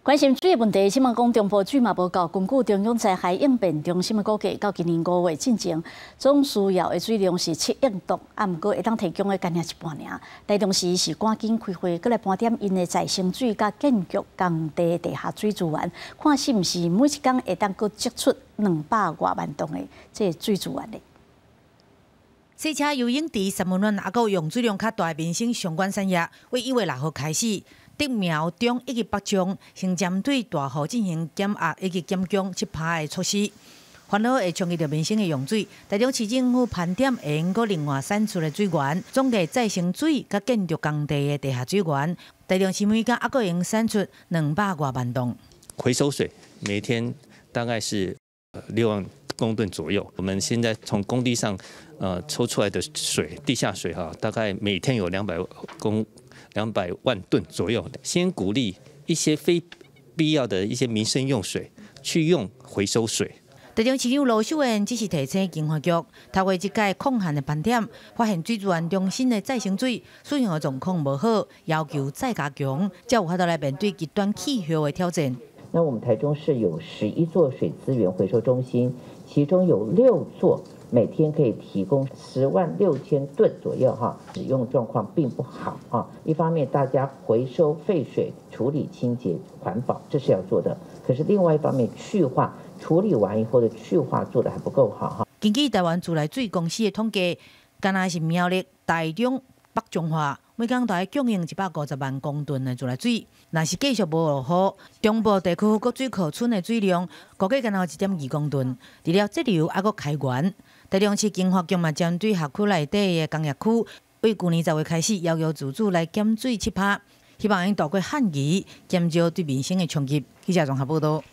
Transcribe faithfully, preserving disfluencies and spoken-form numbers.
关心水的问题，新闻讲中部水嘛无够，根据中央灾害应变中心的估计，到今年五月进前，总需要的水量是七亿吨，啊，毋过会当提供的干净一半尔。台中市是赶紧开会，过来盘点因的再生水甲建筑工地地下水资源，看是毋是每一天会当阁积出两百外万吨的这水资源咧。 洗车、游泳池、三温暖，还有用水量较大的民生相关产业，为一月六号开始，竹苗、中以及北中，先针对大户进行减压以及减降七趴的措施。烦恼会冲击到民生的用水，台中市政府盘点会用阁另外产出的水源，总计再生水甲建筑工地的地下水源，台中市每天还阁用产出两百外万吨。 回收水每天大概是六万公吨左右。我们现在从工地上呃抽出来的水，地下水哈，大概每天有两百公两百万吨左右。先鼓励一些非必要的一些民生用水去用回收水。 台中市长罗秀燕只是提醒经发局，头月即届空hạn的盘点，发现水资源中心的再生水使用的状况无好，要求再加强，才有法度来面对极端气候的挑战。 那我们台中市有十一座水资源回收中心，其中有六座每天可以提供十万六千吨左右哈，使用状况并不好啊。一方面，大家回收废水、处理、清洁、环保，这是要做的。可是另外一方面，去化处理完以后的去化做得还不够好哈。 根据台湾自来水公司的统计，敢若是苗栗、台中、北中华。 每天大概供应一百五十万公吨的自来水，若是继续无落雨，中部地区各水库存的水量估计敢若一点二公吨。除了节流，还阁开源。台中市经发局嘛，针对辖区内底的工业区，为去年十月开始要求自主来减水七趴，希望用度过旱期，减少对民生的冲击。记者综合报道。